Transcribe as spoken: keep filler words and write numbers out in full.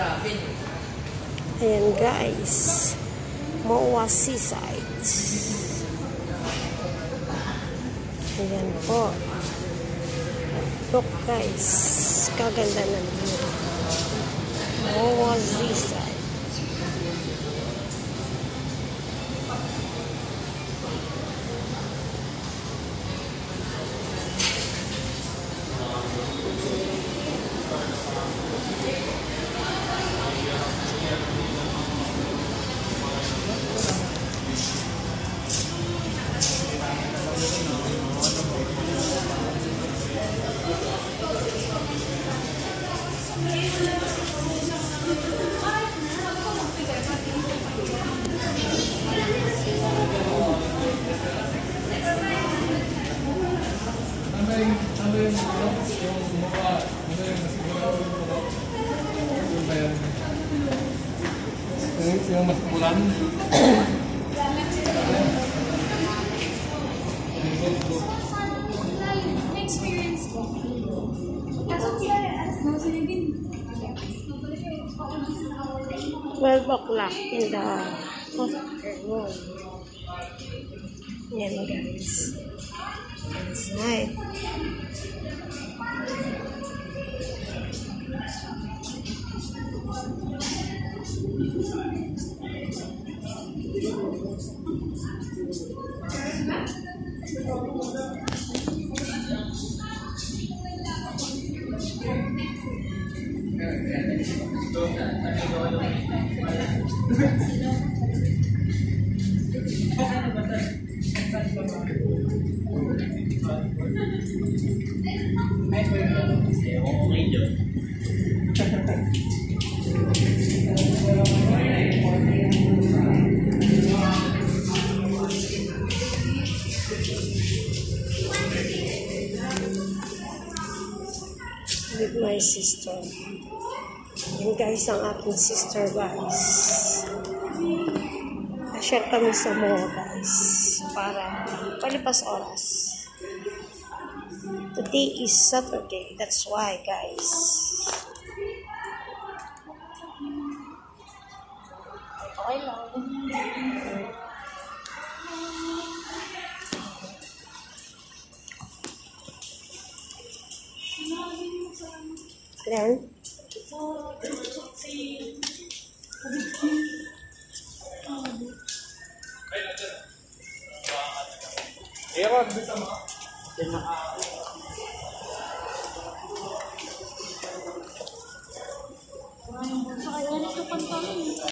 Ayan guys, Moa Seaside. Ayan po. Look guys, kaganda ng view. Moa Seaside. Yung mas bulan. twelve o'clock in the afternoon. Yan guys. Inside. With my sister. Yung guys, ang aking sister guys. Na-share kami sa Moa guys. Para palipas oras. Today is Saturday. That's why guys. Okay lang. Ayan. Ewan, bisa mo.